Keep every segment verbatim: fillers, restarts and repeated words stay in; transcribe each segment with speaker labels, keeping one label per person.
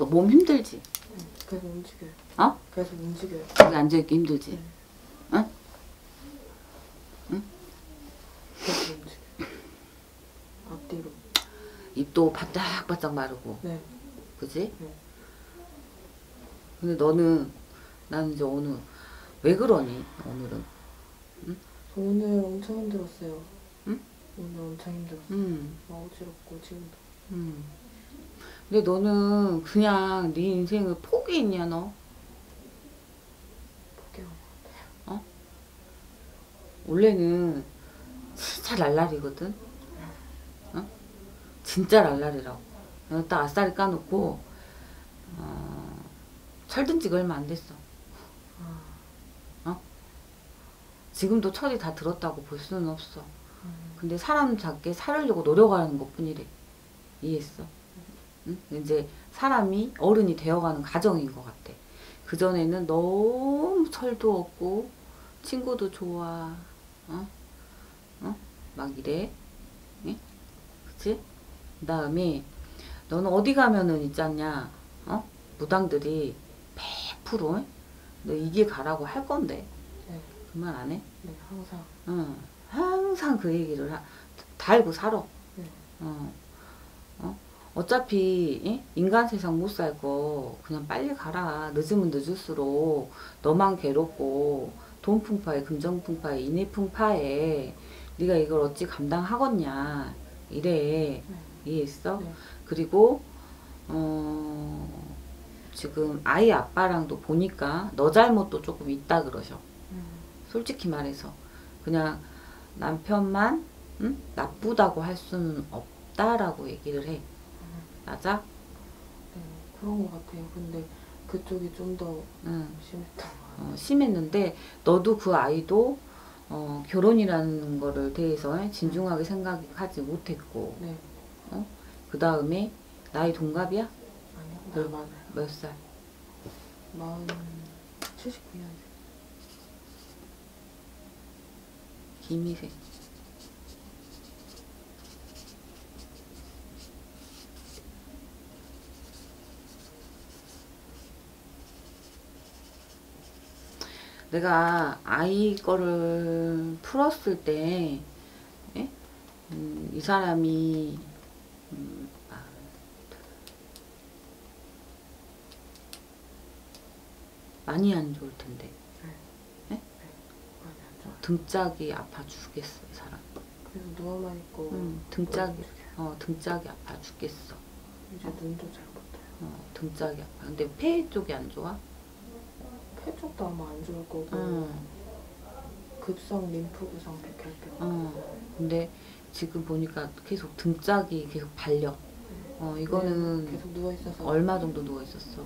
Speaker 1: 너 몸 힘들지?
Speaker 2: 응, 계속 움직여요.
Speaker 1: 어?
Speaker 2: 계속 움직여요.
Speaker 1: 여기 앉아있기 힘들지?
Speaker 2: 응.
Speaker 1: 응? 응?
Speaker 2: 계속 움직여요. 앞뒤로.
Speaker 1: 입도 바짝바짝 마르고.
Speaker 2: 네.
Speaker 1: 그지?
Speaker 2: 네.
Speaker 1: 근데 너는, 나는 이제 오늘, 왜 그러니, 오늘은? 응?
Speaker 2: 오늘 엄청 힘들었어요.
Speaker 1: 응?
Speaker 2: 오늘 엄청 힘들었어요.
Speaker 1: 응.
Speaker 2: 막 어지럽고 지금도.
Speaker 1: 응. 근데 너는 그냥 네 인생을 포기했냐, 너?
Speaker 2: 포기한 것 같아요.
Speaker 1: 어? 원래는 진짜 랄랄이거든? 어? 진짜 랄랄이라고. 어, 딱 아싸리 까놓고, 어, 철든 지가 얼마 안 됐어. 어? 지금도 철이 다 들었다고 볼 수는 없어. 근데 사람 작게 살으려고 노력하는 것 뿐이래. 이해했어? 응? 이제 사람이 어른이 되어가는 과정인 것 같아. 그전에는 너무 철도 없고, 친구도 좋아. 어? 어? 막 이래. 응? 그치? 그 다음에, 너는 어디 가면은 있잖냐, 어? 무당들이 백 퍼센트 너 이길 가라고 할 건데.
Speaker 2: 네.
Speaker 1: 그 말 안 해?
Speaker 2: 네, 항상.
Speaker 1: 응. 항상 그 얘기를 하, 달고 살아.
Speaker 2: 네.
Speaker 1: 어. 어? 어차피 예? 인간 세상 못 살고 그냥 빨리 가라. 늦으면 늦을수록 너만 괴롭고 돈 풍파에 금전 풍파에 인의 풍파에 네가 이걸 어찌 감당하겠냐 이래.
Speaker 2: 네.
Speaker 1: 이해했어?
Speaker 2: 네.
Speaker 1: 그리고 어 지금 아이 아빠랑도 보니까 너 잘못도 조금 있다 그러셔.
Speaker 2: 음.
Speaker 1: 솔직히 말해서 그냥 남편만 응? 나쁘다고 할 수는 없다라고 얘기를 해. 맞아?
Speaker 2: 네, 그런 것 같아요. 근데 그쪽이 좀 더
Speaker 1: 응.
Speaker 2: 심했던 것 같아요.
Speaker 1: 어, 심했는데 너도 그 아이도 어, 결혼이라는 거를 대해서 진중하게 생각하지 못했고
Speaker 2: 네.
Speaker 1: 어? 그 다음에 나이 동갑이야?
Speaker 2: 아니요,
Speaker 1: 몇,
Speaker 2: 나 많아요.
Speaker 1: 몇 살?
Speaker 2: 마흔 칠십구 년생.
Speaker 1: 김희생. 내가 아이 거를 풀었을 때, 예? 음, 이 사람이, 음, 아, 많이 안 좋을 텐데.
Speaker 2: 네.
Speaker 1: 예?
Speaker 2: 네. 많이 안 좋아요.
Speaker 1: 등짝이 아파 죽겠어, 이 사람.
Speaker 2: 그래서 누워만 있고.
Speaker 1: 음, 등짝이,
Speaker 2: 움직여요.
Speaker 1: 어, 등짝이 아파 죽겠어.
Speaker 2: 이제 눈도 잘 못 떠요.
Speaker 1: 어, 등짝이 아파. 근데 폐 쪽이 안 좋아?
Speaker 2: 폐 쪽도 아마 안 좋을 거고.
Speaker 1: 응.
Speaker 2: 급성 림프구성 백혈병.
Speaker 1: 어, 근데 지금 보니까 계속 등짝이 계속 발려. 어, 이거는
Speaker 2: 네, 계속 누워 있어서.
Speaker 1: 얼마 정도 누워 있었어?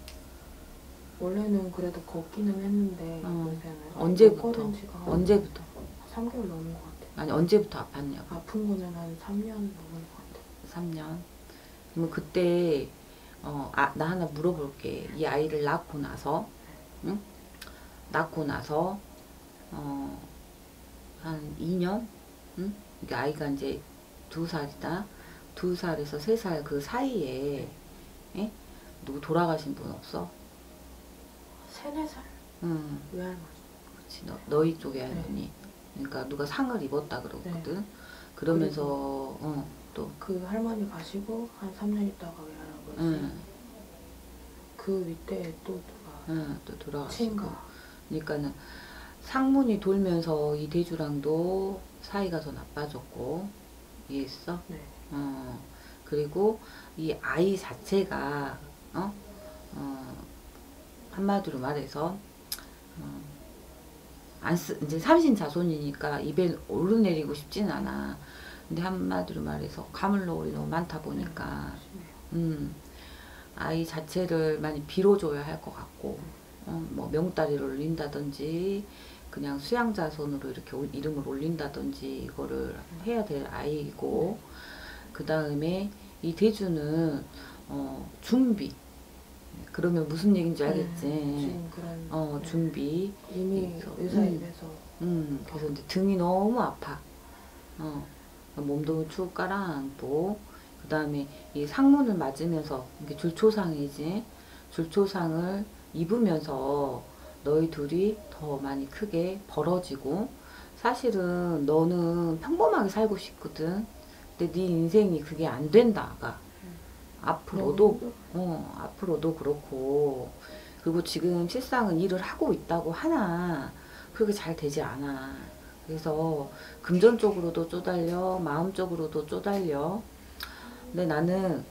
Speaker 2: 원래는 그래도 걷기는 했는데
Speaker 1: 어.
Speaker 2: 요새는
Speaker 1: 언제부터?
Speaker 2: 못 걸은 지가 한
Speaker 1: 언제부터?
Speaker 2: 삼 개월 넘은 것 같아요.
Speaker 1: 아니, 언제부터 아팠냐고?
Speaker 2: 아픈 거는 한 삼 년 넘은 것 같아요.
Speaker 1: 삼 년? 그러면 그때, 어, 아, 나 하나 물어볼게. 이 아이를 낳고 나서, 응? 낳고 나서, 어, 한 이 년? 응? 이게 아이가 이제 두 살이다. 두 살에서 세 살 그 사이에, 예? 누구 돌아가신 분 없어?
Speaker 2: 세네 살?
Speaker 1: 응.
Speaker 2: 외할머니.
Speaker 1: 그렇지. 너, 너희 쪽에 할머니. 그러니까 누가 상을 입었다 그러거든.
Speaker 2: 네.
Speaker 1: 그러면서, 어, 또,
Speaker 2: 그 할머니 가시고 한 삼 년 있다가 외할아버지.
Speaker 1: 응,
Speaker 2: 그 윗대에 또 누가
Speaker 1: 응, 또 돌아가시고.
Speaker 2: 친가.
Speaker 1: 그러니까는 상문이 돌면서 이 대주랑도 사이가 더 나빠졌고, 이해했어?
Speaker 2: 네.
Speaker 1: 어, 그리고 이 아이 자체가, 어, 어, 한마디로 말해서, 어, 안 쓰, 이제 삼신자손이니까 입에 오르내리고 싶진 않아. 근데 한마디로 말해서 가물노을이 너무 많다 보니까,
Speaker 2: 심해요.
Speaker 1: 음, 아이 자체를 많이 빌어줘야 할 것 같고, 어, 뭐 명다리를 올린다든지, 그냥 수양자손으로 이렇게 올- 이름을 올린다든지, 이거를 해야 될 아이고, 그 다음에 이 대주는, 어, 준비. 그러면 무슨 얘기인지 알겠지?
Speaker 2: 음, 지금 그런.
Speaker 1: 어,
Speaker 2: 네.
Speaker 1: 준비.
Speaker 2: 이미
Speaker 1: 그래서,
Speaker 2: 의사
Speaker 1: 음.
Speaker 2: 입에서.
Speaker 1: 음, 그래서 이제 등이 너무 아파. 어, 몸도 축 깔아앉고, 그 다음에 이 상문을 맞으면서 이게 줄초상이지. 줄초상을 입으면서 너희 둘이 더 많이 크게 벌어지고, 사실은 너는 평범하게 살고 싶거든. 근데 네 인생이 그게 안 된다가 앞으로도 어 앞으로도 그렇고, 그리고 지금 실상은 일을 하고 있다고 하나 그렇게 잘 되지 않아. 그래서 금전적으로도 쪼달려, 마음적으로도 쪼달려. 근데 나는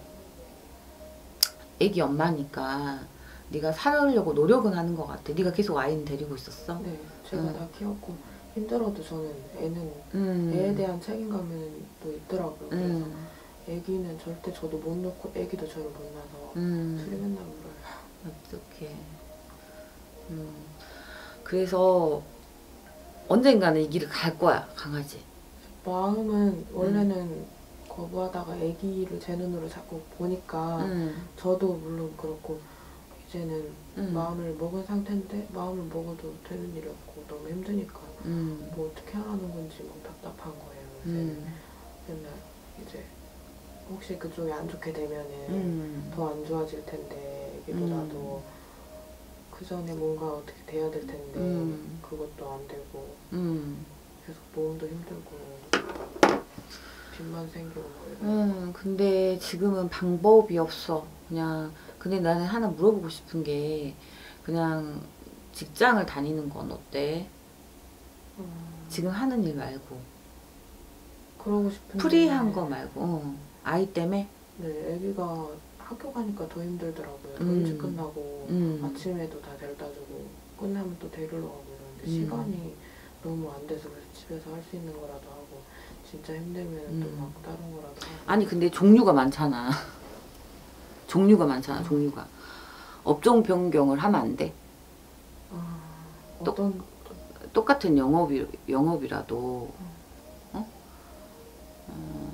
Speaker 1: 애기 엄마니까 네가 살으려고 노력은 하는 것 같아. 네가 계속 아이는 데리고 있었어?
Speaker 2: 네, 제가
Speaker 1: 응.
Speaker 2: 다 키웠고 힘들어도 저는 애는
Speaker 1: 음.
Speaker 2: 애에 대한 책임감은 또 있더라고요. 그래서
Speaker 1: 음.
Speaker 2: 애기는 절대 저도 못 놓고 애기도 저를 못 놔서
Speaker 1: 음.
Speaker 2: 술이 맨날 울어요.
Speaker 1: 어떡해. 음. 그래서 언젠가는 이 길을 갈 거야, 강아지.
Speaker 2: 마음은 원래는 거부하다가 애기를 제 눈으로 자꾸 보니까
Speaker 1: 음.
Speaker 2: 저도 물론 그렇고 이제는
Speaker 1: 음.
Speaker 2: 마음을 먹은 상태인데 마음을 먹어도 되는 일이 없고 너무 힘드니까
Speaker 1: 음.
Speaker 2: 뭐 어떻게 하라는 건지 막 답답한 거예요. 이제
Speaker 1: 음.
Speaker 2: 맨날 이제 혹시 그쪽이 안 좋게 되면은
Speaker 1: 음.
Speaker 2: 더 안 좋아질 텐데 애기보다도 그 전에 뭔가 어떻게 돼야 될 텐데
Speaker 1: 음.
Speaker 2: 그것도 안 되고
Speaker 1: 음.
Speaker 2: 계속 모험도 힘들고 빚만 생기고 뭐 이런.
Speaker 1: 음, 근데 지금은 방법이 없어. 그냥, 근데 나는 하나 물어보고 싶은 게, 그냥 직장을 다니는 건 어때?
Speaker 2: 음,
Speaker 1: 지금 하는 일 말고.
Speaker 2: 그러고 싶은데
Speaker 1: 프리한 거 말고. 어. 아이 때문에?
Speaker 2: 네, 애기가 학교 가니까 더 힘들더라고요. 더
Speaker 1: 음.
Speaker 2: 일찍 끝나고
Speaker 1: 음.
Speaker 2: 아침에도 다 데려다 주고 끝나면 또 데리러 가고 이러는데
Speaker 1: 음.
Speaker 2: 시간이 너무 안 돼서 그래서 집에서 할 수 있는 거라도 하고 진짜 힘들면
Speaker 1: 음.
Speaker 2: 또 막 다른 거라도 하고.
Speaker 1: 아니, 근데 종류가 많잖아. 종류가 많잖아,
Speaker 2: 음.
Speaker 1: 종류가. 업종 변경을 하면 안 돼.
Speaker 2: 아,
Speaker 1: 또-
Speaker 2: 어떤
Speaker 1: 똑같은 영업이, 영업이라도, 어? 어,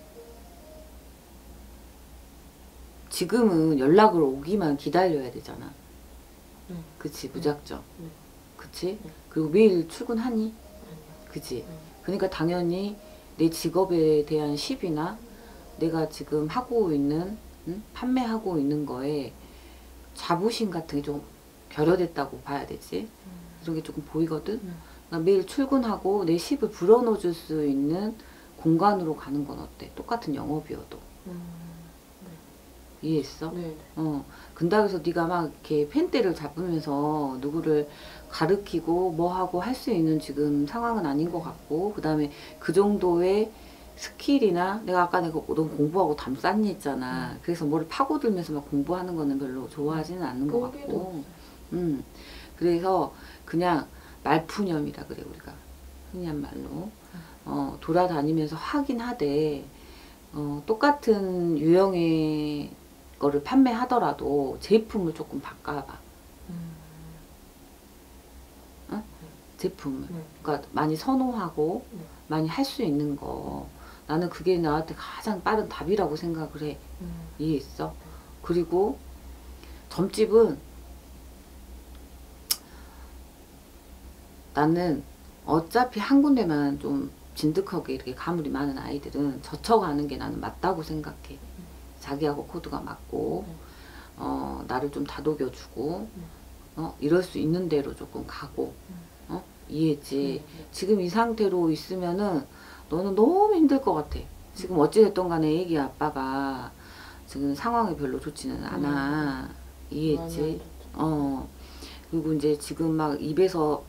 Speaker 1: 지금은 연락을 오기만 기다려야 되잖아.
Speaker 2: 네.
Speaker 1: 그치, 무작정.
Speaker 2: 네.
Speaker 1: 그치?
Speaker 2: 네.
Speaker 1: 그리고 매일 출근하니?
Speaker 2: 아니요.
Speaker 1: 그치?
Speaker 2: 네.
Speaker 1: 그러니까 당연히 내 직업에 대한 시비나 내가 지금 하고 있는, 응? 판매하고 있는 거에 자부심 같은 게 좀 결여됐다고 봐야 되지.
Speaker 2: 음.
Speaker 1: 그런 게 조금 보이거든.
Speaker 2: 네.
Speaker 1: 그러니까 매일 출근하고 내 십을 불어넣어 줄 수 있는 공간으로 가는 건 어때? 똑같은 영업이어도.
Speaker 2: 음.
Speaker 1: 이해했어?
Speaker 2: 네. 네.
Speaker 1: 어. 근다 그래서 네가 막 이렇게 펜대를 잡으면서 누구를 가르키고 뭐 하고 할 수 있는 지금 상황은 아닌 것 같고, 그 다음에 그 정도의 스킬이나, 내가 아까 내가 너무 공부하고 담쌌니 했잖아.
Speaker 2: 음.
Speaker 1: 그래서 뭐를 파고들면서 막 공부하는 거는 별로 좋아하지는 않는 것
Speaker 2: 끈기도
Speaker 1: 같고.
Speaker 2: 없어요.
Speaker 1: 음. 그래서 그냥 말푸념이라 그래, 우리가. 흔히한 말로. 어, 돌아다니면서 하긴 하되, 어, 똑같은 유형의 거를 판매하더라도 제품을 조금 바꿔봐.
Speaker 2: 음.
Speaker 1: 어? 제품을.
Speaker 2: 네.
Speaker 1: 그러니까 많이 선호하고
Speaker 2: 네.
Speaker 1: 많이 할 수 있는 거. 나는 그게 나한테 가장 빠른 답이라고 생각을 해.
Speaker 2: 음.
Speaker 1: 이해했어? 그리고 점집은 나는 어차피 한 군데만 좀 진득하게 이렇게 가물이 많은 아이들은 젖혀가는 게 나는 맞다고 생각해. 자기하고 코드가 맞고,
Speaker 2: 네.
Speaker 1: 어, 나를 좀 다독여주고,
Speaker 2: 네.
Speaker 1: 어, 이럴 수 있는 대로 조금 가고, 어, 이해했지?
Speaker 2: 네. 네.
Speaker 1: 지금 이 상태로 있으면은 너는 너무 힘들 것 같아. 지금 어찌됐든 간에 애기 아빠가 지금 상황이 별로 좋지는 않아.
Speaker 2: 많이 안
Speaker 1: 이해했지?
Speaker 2: 좋죠.
Speaker 1: 어, 그리고 이제 지금 막 입에서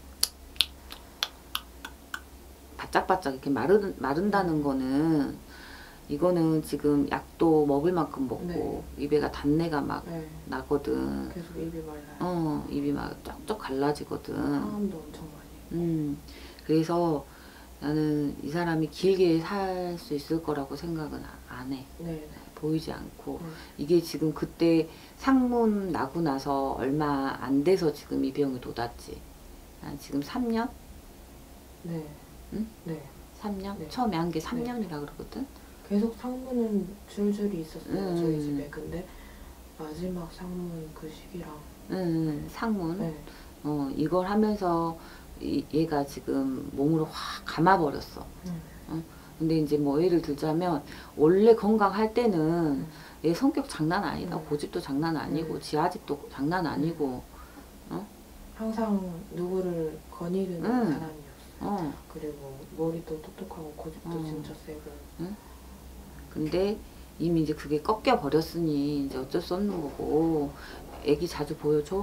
Speaker 1: 바짝바짝 이렇게 마른, 마른다는 거는, 이거는 지금 약도 먹을 만큼 먹고
Speaker 2: 네.
Speaker 1: 입에가 단내가 막
Speaker 2: 네.
Speaker 1: 나거든.
Speaker 2: 계속 입이 말라요.
Speaker 1: 어, 입이 막 쩍쩍 갈라지거든.
Speaker 2: 상암도 엄청 많이.
Speaker 1: 음, 그래서 나는 이 사람이 길게 살 수 있을 거라고 생각은 안 해.
Speaker 2: 네. 네.
Speaker 1: 보이지 않고.
Speaker 2: 네.
Speaker 1: 이게 지금 그때 상문 나고 나서 얼마 안 돼서 지금 이 병이 돋았지. 한 지금 삼 년?
Speaker 2: 네.
Speaker 1: 응?
Speaker 2: 네.
Speaker 1: 삼 년?
Speaker 2: 네.
Speaker 1: 처음에 한 게 삼
Speaker 2: 네.
Speaker 1: 년이라 그러거든.
Speaker 2: 계속 상문은 줄줄이 있었어요.
Speaker 1: 음.
Speaker 2: 저희 집에. 근데 마지막 상문 그 시기랑.
Speaker 1: 응, 상문.
Speaker 2: 네.
Speaker 1: 어, 이걸 하면서 이, 얘가 지금 몸으로 확 감아버렸어.
Speaker 2: 음.
Speaker 1: 어? 근데 이제 뭐 예를 들자면 원래 건강할 때는
Speaker 2: 음.
Speaker 1: 얘 성격 장난 아니다.
Speaker 2: 음.
Speaker 1: 고집도 장난 아니고
Speaker 2: 음.
Speaker 1: 지 아집도 장난 아니고 어?
Speaker 2: 항상 누구를 거니르는
Speaker 1: 음.
Speaker 2: 사람이었어.
Speaker 1: 어.
Speaker 2: 그리고 머리도 똑똑하고 고집도
Speaker 1: 어.
Speaker 2: 진짜 세고.
Speaker 1: 응? 근데 이미 이제 그게 꺾여 버렸으니 이제 어쩔 수 없는 거고. 애기 자주 보여줘?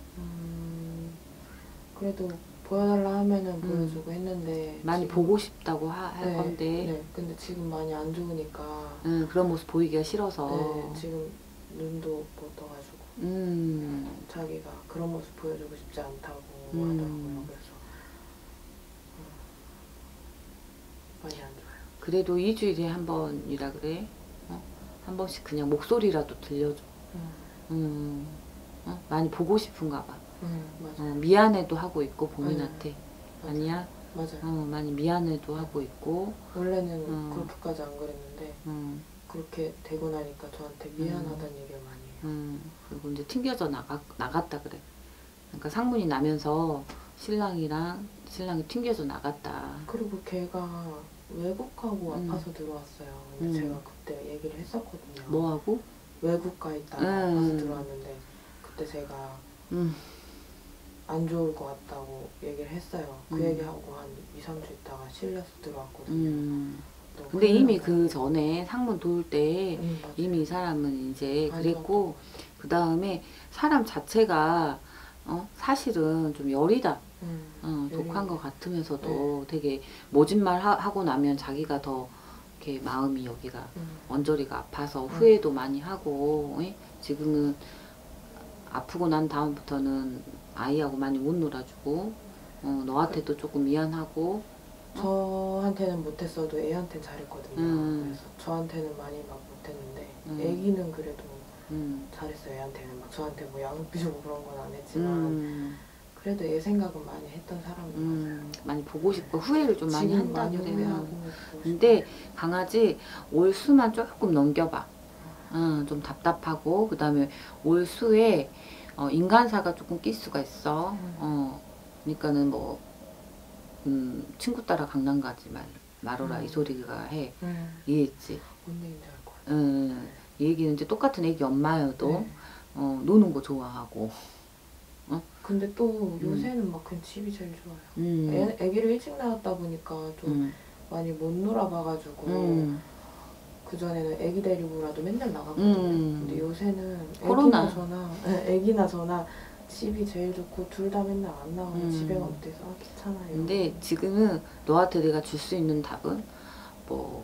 Speaker 2: 음, 그래도 보여달라 하면은
Speaker 1: 음.
Speaker 2: 보여주고 했는데
Speaker 1: 많이
Speaker 2: 지금-
Speaker 1: 보고 싶다고 하, 할
Speaker 2: 네,
Speaker 1: 건데
Speaker 2: 네. 근데 지금 많이 안 좋으니까
Speaker 1: 응, 그런 모습 보이기가 싫어서
Speaker 2: 네, 지금 눈도 못 떠가지고
Speaker 1: 음,
Speaker 2: 자기가 그런 모습 보여주고 싶지 않다고
Speaker 1: 음.
Speaker 2: 하더라고요. 그래서 음, 많이 안 좋아요.
Speaker 1: 그래도 이주일에 한 번이라 그래. 어? 한 번씩 그냥 목소리라도 들려줘.
Speaker 2: 음,
Speaker 1: 음, 어? 많이 보고 싶은가 봐.
Speaker 2: 음, 맞아.
Speaker 1: 어, 미안해도 하고 있고 본인한테.
Speaker 2: 맞아.
Speaker 1: 아니야?
Speaker 2: 맞아요.
Speaker 1: 어, 많이 미안해도 하고 있고.
Speaker 2: 원래는
Speaker 1: 음.
Speaker 2: 그렇게까지 안 그랬는데
Speaker 1: 음,
Speaker 2: 그렇게 되고 나니까 저한테 미안하다는 얘기를 많이 해요.
Speaker 1: 음, 그리고 이제 튕겨져 나가, 나갔다 그래. 그러니까 상문이 나면서 신랑이랑 신랑이 튕겨져 나갔다.
Speaker 2: 그리고 걔가 외국하고
Speaker 1: 음.
Speaker 2: 아파서 들어왔어요. 근데
Speaker 1: 음.
Speaker 2: 제가 그때 얘기를 했었거든요.
Speaker 1: 뭐하고?
Speaker 2: 외국 가 있다가
Speaker 1: 음.
Speaker 2: 아파서 들어왔는데 그때 제가
Speaker 1: 음,
Speaker 2: 안 좋을 것 같다고 얘기를 했어요. 그
Speaker 1: 음.
Speaker 2: 얘기하고 한 이, 삼 주 있다가 실려서 들어왔거든요.
Speaker 1: 음.
Speaker 2: 또
Speaker 1: 근데
Speaker 2: 큰일
Speaker 1: 이미
Speaker 2: 나서.
Speaker 1: 그 전에 상문 도울 때
Speaker 2: 음, 맞아요.
Speaker 1: 이미 이 사람은 이제
Speaker 2: 안
Speaker 1: 그랬고, 그 다음에 사람 자체가 어, 사실은 좀 열이다.
Speaker 2: 음,
Speaker 1: 어, 독한
Speaker 2: 열이-
Speaker 1: 것 같으면서도 되게 모진 말 하, 하고 나면 자기가 더 이렇게 마음이 여기가
Speaker 2: 음,
Speaker 1: 언저리가 아파서
Speaker 2: 음.
Speaker 1: 후회도 많이 하고, 예? 지금은 아프고 난 다음부터는 아이하고 많이 못 놀아주고, 어, 너한테도 조금 미안하고,
Speaker 2: 저한테는 못했어도 애한테는 잘했거든요.
Speaker 1: 음.
Speaker 2: 그래서 저한테는 많이 막 못했는데
Speaker 1: 음.
Speaker 2: 애기는 그래도
Speaker 1: 음,
Speaker 2: 잘했어요. 애한테는 막 저한테 뭐 양육비 주고 그런 건 안 했지만
Speaker 1: 음,
Speaker 2: 그래도 애 생각은 많이 했던 사람인 것
Speaker 1: 음, 많이 보고 싶고 후회를 좀 많이
Speaker 2: 지금
Speaker 1: 한다
Speaker 2: 많이
Speaker 1: 그래요.
Speaker 2: 후회하고 보고
Speaker 1: 근데 강아지 올 수만 조금 넘겨봐. 어, 좀 답답하고, 그 다음에 올 수에 어, 인간사가 조금 낄 수가 있어.
Speaker 2: 음.
Speaker 1: 어, 그러니까는 뭐 음, 친구 따라 강남 가지 말, 말어라
Speaker 2: 음.
Speaker 1: 이 소리가 해.
Speaker 2: 음,
Speaker 1: 이해했지?
Speaker 2: 뭔 얘기인지 알 것 같아요.
Speaker 1: 음, 이 얘기는 이제 똑같은 애기 엄마여도
Speaker 2: 네.
Speaker 1: 어, 노는 거 좋아하고.
Speaker 2: 근데 또 요새는 막 그냥 집이 제일 좋아요.
Speaker 1: 음,
Speaker 2: 애, 애기를 일찍 낳았다 보니까 좀
Speaker 1: 음,
Speaker 2: 많이 못 놀아봐가지고
Speaker 1: 음,
Speaker 2: 그전에는 애기 데리고라도 맨날 나갔거든요.
Speaker 1: 음.
Speaker 2: 근데 요새는
Speaker 1: 코로나.
Speaker 2: 애기나 저나 네, 애기나 저나 집이 제일 좋고 둘 다 맨날 안 나오면
Speaker 1: 음.
Speaker 2: 집에 가면 돼서 아, 귀찮아요.
Speaker 1: 근데 지금은 너한테 내가 줄 수 있는 답은 뭐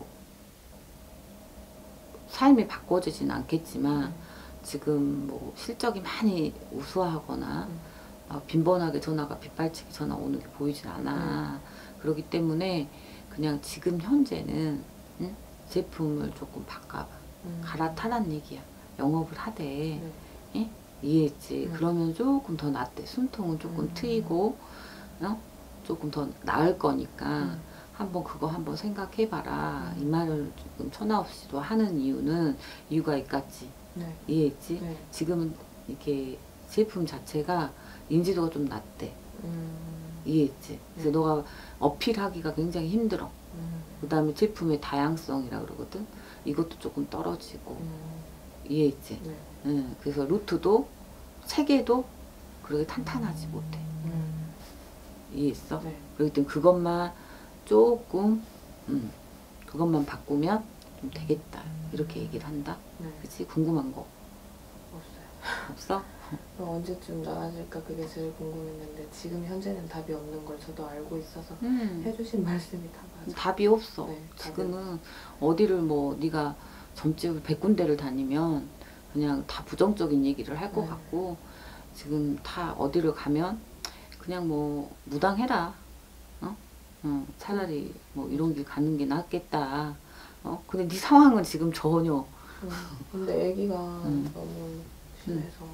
Speaker 1: 삶이 바꿔지진 않겠지만
Speaker 2: 음.
Speaker 1: 지금 뭐 실적이 많이 우수하거나
Speaker 2: 음.
Speaker 1: 막 빈번하게 전화가 빗발치기 전화 오는 게 보이진 않아. 그렇기 때문에 그냥 지금 현재는 응? 제품을 조금 바꿔봐.
Speaker 2: 음.
Speaker 1: 갈아타란 얘기야. 영업을 하되
Speaker 2: 네.
Speaker 1: 예? 이해했지.
Speaker 2: 음.
Speaker 1: 그러면 조금 더 낫대. 숨통은 조금
Speaker 2: 음.
Speaker 1: 트이고 어? 조금 더 나을 거니까
Speaker 2: 음.
Speaker 1: 한번 그거 한번 생각해봐라.
Speaker 2: 음.
Speaker 1: 이 말을 조금 천하 없이도 하는 이유는 이유가 있겠지.
Speaker 2: 네.
Speaker 1: 이해했지?
Speaker 2: 네.
Speaker 1: 지금은 이렇게 제품 자체가 인지도가 좀 낮대.
Speaker 2: 음.
Speaker 1: 이해했지? 그래서
Speaker 2: 네.
Speaker 1: 너가 어필하기가 굉장히 힘들어.
Speaker 2: 음.
Speaker 1: 그 다음에 제품의 다양성이라 그러거든. 이것도 조금 떨어지고.
Speaker 2: 음.
Speaker 1: 이해했지?
Speaker 2: 네.
Speaker 1: 응. 그래서 루트도 체계도 그렇게 탄탄하지 못해.
Speaker 2: 음.
Speaker 1: 이해했어?
Speaker 2: 네.
Speaker 1: 그렇기 때문에 그것만 조금 음, 그것만 바꾸면 좀 되겠다. 이렇게 얘기를 한다.
Speaker 2: 네.
Speaker 1: 그치? 궁금한 거
Speaker 2: 없어요.
Speaker 1: 없어?
Speaker 2: 그럼 언제쯤 나아질까 그게 제일 궁금했는데 지금 현재는 답이 없는 걸 저도 알고 있어서
Speaker 1: 음.
Speaker 2: 해주신 말씀이 다 맞아요.
Speaker 1: 답이 없어.
Speaker 2: 네, 답이
Speaker 1: 지금은 어디를 뭐 네가 점집을 백 군데를 다니면 그냥 다 부정적인 얘기를 할 것
Speaker 2: 네.
Speaker 1: 같고, 지금 다 어디를 가면 그냥 뭐 무당해라. 어? 어, 차라리 뭐 이런 길 가는 게 낫겠다. 어? 근데 네 상황은 지금 전혀
Speaker 2: 음, 근데 아기가
Speaker 1: 음.
Speaker 2: 너무 심해서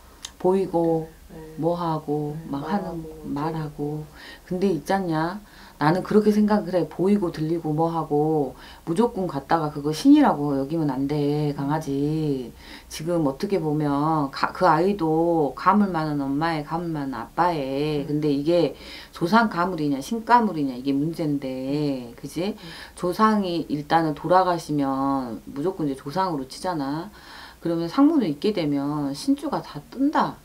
Speaker 1: 보이고
Speaker 2: 네.
Speaker 1: 뭐하고
Speaker 2: 네,
Speaker 1: 막
Speaker 2: 말하고
Speaker 1: 하는
Speaker 2: 어쩌고.
Speaker 1: 말하고. 근데 있잖냐, 나는 그렇게 생각을 해. 보이고 들리고 뭐하고 무조건 갔다가 그거 신이라고 여기면 안 돼. 강아지. 지금 어떻게 보면 가, 그 아이도 가물 많은 엄마의 가물 많은 아빠의. 근데 이게 조상 가물이냐 신 가물이냐 이게 문제인데 그지? 조상이 일단은 돌아가시면 무조건 이제 조상으로 치잖아. 그러면 상문을 잇게 되면 신주가 다 뜬다.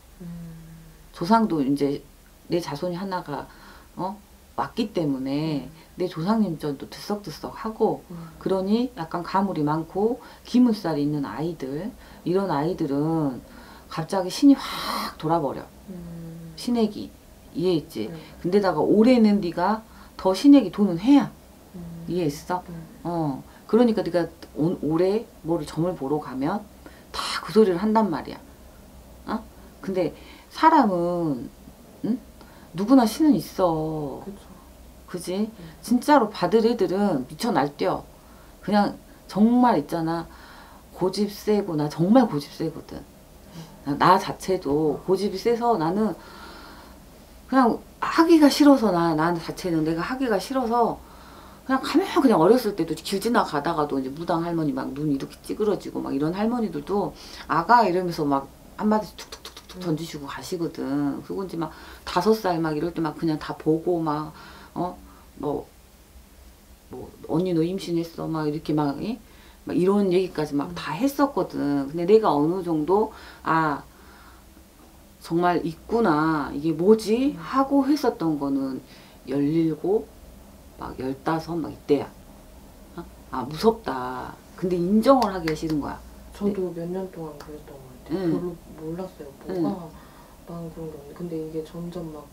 Speaker 1: 조상도 이제 내 자손이 하나가 어? 왔기 때문에 내 조상님전도 들썩들썩하고
Speaker 2: 음.
Speaker 1: 그러니 약간 가물이 많고 기문살이 있는 아이들 이런 아이들은 갑자기 신이 확 돌아버려.
Speaker 2: 음.
Speaker 1: 신액이 이해했지?
Speaker 2: 음.
Speaker 1: 근데다가 올해는 네가 더 신액이 도는 해야.
Speaker 2: 음.
Speaker 1: 이해했어?
Speaker 2: 음.
Speaker 1: 어 그러니까 네가 올- 올해 뭐를 점을 보러 가면 다 그 소리를 한단 말이야. 어? 근데 사람은 응? 누구나 신은 있어.
Speaker 2: 그쵸.
Speaker 1: 그지? 진짜로 받을 애들은 미쳐 날뛰어. 그냥 정말 있잖아. 고집 세고 나 정말 고집 세거든. 나 자체도 고집이 세서 나는 그냥 하기가 싫어서 나, 나 자체는 내가 하기가 싫어서 그냥 가면 그냥 어렸을 때도 길 지나가다가도 이제 무당 할머니 막 눈 이렇게 찌그러지고 막 이런 할머니들도 아가 이러면서 막 한마디씩 툭툭툭툭 던지시고 가시거든. 그리고 이제 막 다섯 살 막 이럴 때 막 그냥 다 보고 막 어 뭐 뭐 언니 너 임신했어 막 이렇게 막, 이? 막 이런 얘기까지 막 다 했었거든. 근데 내가 어느 정도 아 정말 있구나 이게 뭐지 하고 했었던 거는 열일곱 막 열다섯 막 이때야. 어? 아 무섭다. 근데 인정을 하기가 싫은 거야.
Speaker 2: 저도 몇 년 동안 그랬던 것 같아요.
Speaker 1: 응.
Speaker 2: 별로 몰랐어요. 뭐가
Speaker 1: 응.
Speaker 2: 나는 그런 게 없는데 근데 이게 점점 막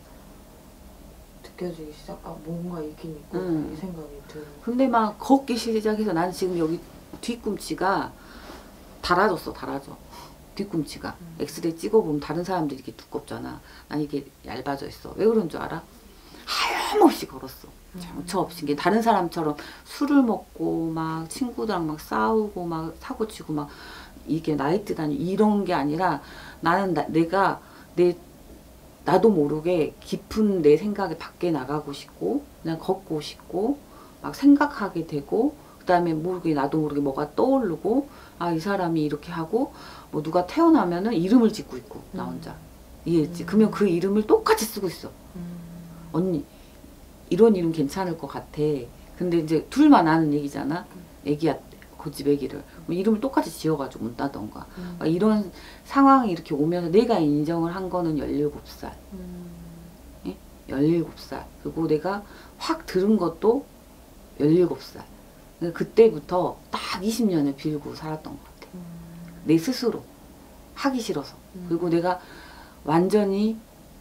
Speaker 2: 느껴지기 시작. 아 뭔가 있긴 있고
Speaker 1: 응.
Speaker 2: 이 생각이 드는.
Speaker 1: 근데 막 걷기 시작해서 난 지금 여기 뒤꿈치가 달아졌어 달아져. 뒤꿈치가
Speaker 2: 음.
Speaker 1: 엑스레이 찍어보면 다른 사람들이 이렇게 두껍잖아. 난 이게 얇아져 있어. 왜 그런 줄 알아? 하염없이 걸었어. 정처 없이. 이게 다른 사람처럼 술을 먹고 막 친구들랑 막 싸우고 막 사고치고 막 이게 나이트 다니 이런 게 아니라 나는 나, 내가 내 나도 모르게 깊은 내 생각에 밖에 나가고 싶고 그냥 걷고 싶고 막 생각하게 되고 그 다음에 모르게 나도 모르게 뭐가 떠오르고 아 이 사람이 이렇게 하고 뭐 누가 태어나면은 이름을 짓고 있고 나 혼자 이해했지?
Speaker 2: 음.
Speaker 1: 그러면 그 이름을 똑같이 쓰고 있어.
Speaker 2: 음.
Speaker 1: 언니 이런 이름 괜찮을 것 같아. 근데 이제 둘만 아는 얘기잖아. 애기야 고집 애기를 뭐 이름을 똑같이 지어가지고 온다던가
Speaker 2: 음.
Speaker 1: 막 이런 상황이 이렇게 오면서 내가 인정을 한 거는 열일곱 살
Speaker 2: 음.
Speaker 1: 예? 열일곱 살 그리고 내가 확 들은 것도 열일곱 살 그때부터 딱 이십 년을 빌고 살았던 것 같아.
Speaker 2: 음.
Speaker 1: 내 스스로 하기 싫어서.
Speaker 2: 음.
Speaker 1: 그리고 내가 완전히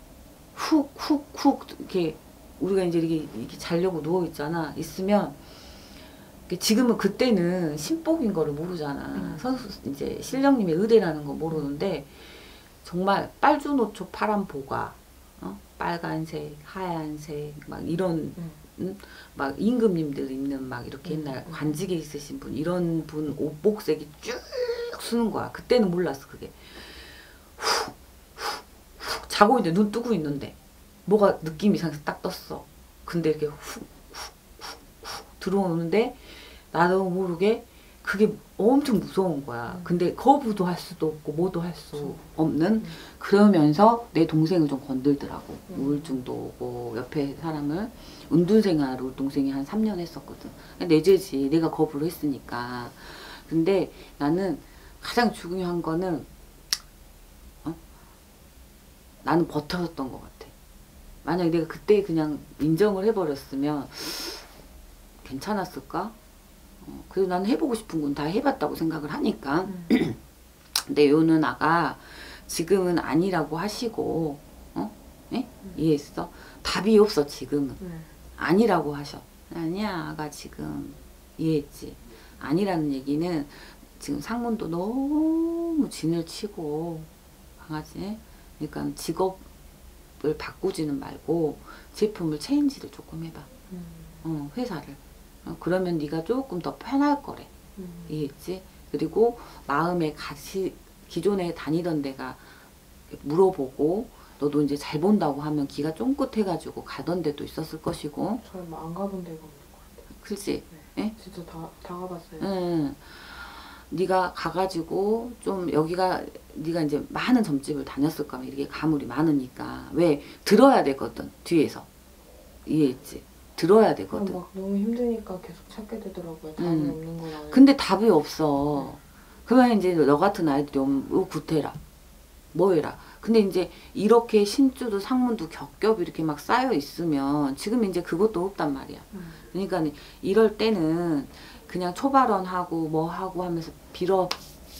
Speaker 1: 훅 훅 훅 이렇게 우리가 이제 이렇게, 이렇게 자려고 누워 있잖아. 있으면 지금은 그때는 신복인 거를 모르잖아.
Speaker 2: 음.
Speaker 1: 선수 이제 신령님의 의대라는 거 모르는데 정말 빨주노초 파란 보가 어? 빨간색 하얀색 막 이런
Speaker 2: 음.
Speaker 1: 음? 막 임금님들 입는 막 이렇게
Speaker 2: 음.
Speaker 1: 옛날 관직에 있으신 분 이런 분 옷복색이 쭉 쓰는 거야. 그때는 몰랐어 그게. 후, 후, 후, 자고 있는데 눈 뜨고 있는데 뭐가 느낌 이상해서 딱 떴어. 근데 이렇게 훅 훅 훅 훅 들어오는데 나도 모르게 그게 엄청 무서운 거야.
Speaker 2: 음.
Speaker 1: 근데 거부도 할 수도 없고 뭐도 할 수
Speaker 2: 음.
Speaker 1: 없는
Speaker 2: 음.
Speaker 1: 그러면서 내 동생을 좀 건들더라고.
Speaker 2: 음.
Speaker 1: 우울증도 오고 옆에 사람을 은둔생활 우리 동생이 한 삼 년 했었거든. 내 죄지. 내가 거부를 했으니까. 근데 나는 가장 중요한 거는 어? 나는 버텼던 것 같아. 만약에 내가 그때 그냥 인정을 해버렸으면 괜찮았을까? 어, 그래도 나는 해보고 싶은 건 다 해봤다고 생각을 하니까.
Speaker 2: 음.
Speaker 1: 근데 요 누나가 지금은 아니라고 하시고, 어? 예?
Speaker 2: 음.
Speaker 1: 이해했어? 답이 없어, 지금은.
Speaker 2: 네.
Speaker 1: 아니라고 하셔. 아니야, 아가 지금. 이해했지? 아니라는 얘기는 지금 상문도 너무 진을 치고, 강하지? 그러니까 직업을 바꾸지는 말고 제품을 체인지를 조금 해봐.
Speaker 2: 음.
Speaker 1: 어, 회사를. 어, 그러면 네가 조금 더 편할 거래.
Speaker 2: 음.
Speaker 1: 이해했지? 그리고 마음에 같이 기존에 다니던 데가 물어보고 너도 이제 잘 본다고 하면 기가 쫑긋해가지고 가던 데도 있었을 것이고.
Speaker 2: 저는 안 가본 데가 없는 것 같아요.
Speaker 1: 그렇지?
Speaker 2: 네.
Speaker 1: 예?
Speaker 2: 진짜 다, 다 가봤어요.
Speaker 1: 응. 네가 가가지고 좀 여기가 네가 이제 많은 점집을 다녔을 거면 이렇게 가물이 많으니까 왜 들어야 되거든 뒤에서 이해했지? 들어야 되거든.
Speaker 2: 막 너무 힘드니까 계속 찾게 되더라고요. 답이
Speaker 1: 음.
Speaker 2: 없는 거라.
Speaker 1: 근데 답이 없어. 그러면 이제 너 같은 아이들이 오면 어, 구태라 뭐 해라. 근데 이제 이렇게 신주도 상문도 겹겹 이렇게 막 쌓여 있으면 지금 이제 그것도 없단 말이야.
Speaker 2: 음.
Speaker 1: 그러니까 이럴 때는 그냥 초발언하고 뭐 하고 하면서 빌어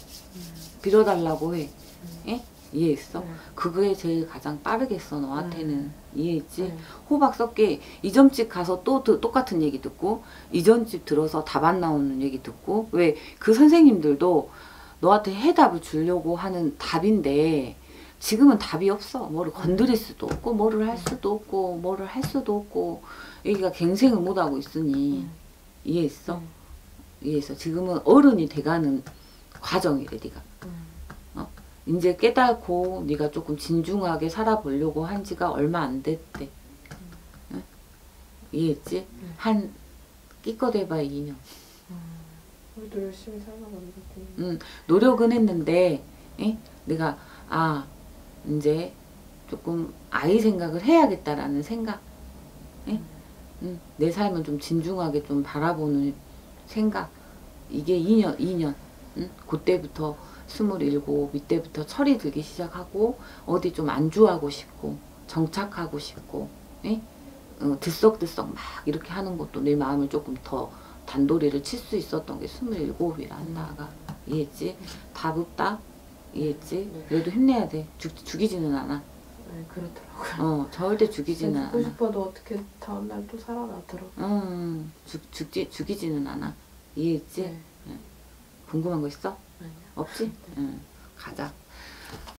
Speaker 1: 빌어달라고 해. 예? 이해했어?
Speaker 2: 네.
Speaker 1: 그게 제일 가장 빠르겠어 너한테는.
Speaker 2: 음.
Speaker 1: 이해했지?
Speaker 2: 네.
Speaker 1: 호박 썩게 이 점집 가서 또 드- 똑같은 얘기 듣고 이 점집 들어서 답 안 나오는 얘기 듣고 왜 그 선생님들도 너한테 해답을 주려고 하는 답인데 지금은 답이 없어. 뭐를 건드릴 수도 없고 뭐를 할 수도 없고 뭐를 할 수도 없고 여기가 갱생을 못하고 있으니
Speaker 2: 음.
Speaker 1: 이해했어?
Speaker 2: 음.
Speaker 1: 이해했어? 지금은 어른이 돼가는 과정이래 네가.
Speaker 2: 음.
Speaker 1: 이제 깨닫고 네가 조금 진중하게 살아보려고 한 지가 얼마 안 됐대. 응? 이해했지?
Speaker 2: 응.
Speaker 1: 한 끼껏 해봐야 이 년.
Speaker 2: 음. 우리도 열심히 살나 보네.
Speaker 1: 응, 노력은 했는데 에? 내가 아 이제 조금 아이 생각을 해야겠다라는 생각. 에? 응, 내 삶을 좀 진중하게 좀 바라보는 생각. 이게 이 년, 이 년. 응? 그때부터 스물일곱 이때부터 철이 들기 시작하고 어디 좀 안주하고 싶고 정착하고 싶고 에? 어, 들썩들썩 막 이렇게 하는 것도 내 마음을 조금 더 단도리를 칠 수 있었던 게 스물일곱이란 나가. 이해했지? 답 없다? 이해했지?
Speaker 2: 네.
Speaker 1: 그래도 힘내야 돼. 죽, 죽이지는 않아.
Speaker 2: 네, 그렇더라고요.
Speaker 1: 어, 절대 죽이지는
Speaker 2: 진짜 죽고
Speaker 1: 않아.
Speaker 2: 싶어도 어떻게 다음날 또 살아나더라고요.
Speaker 1: 음, 죽, 죽지, 죽이지는 않아. 이해했지?
Speaker 2: 네.
Speaker 1: 궁금한 거 있어?
Speaker 2: 아니요.
Speaker 1: 없지? 응, 가자.